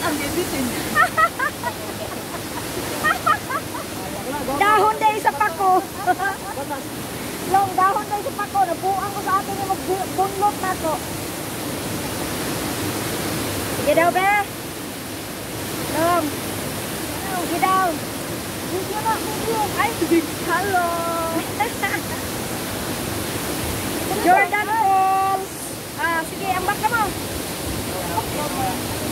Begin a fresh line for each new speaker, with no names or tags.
ang gibitin.
Dahon dahil sa pako. Long, dahon dahil sa pako. Nabuang ko sa atin yung magbunlot na to. Sige daw, be. Long. Sige daw. Video na, video. Ay, hello. Jordan Falls. Ah, sige, ambak ka mo.